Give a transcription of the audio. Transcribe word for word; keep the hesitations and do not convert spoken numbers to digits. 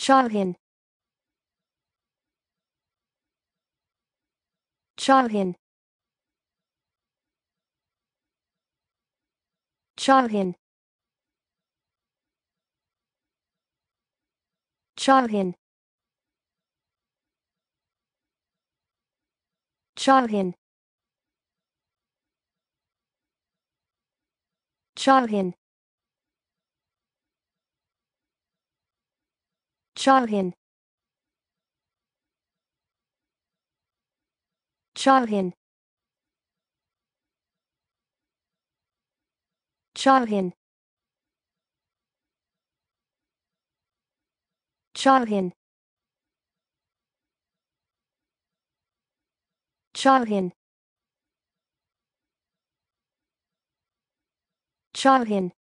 Chauhan. Chauhan. Chauhan. Chauhan. Chauhan. Chauhan. Chauhan. Chauhan. Chauhan. Chauhan. Chauhan. Chauhan.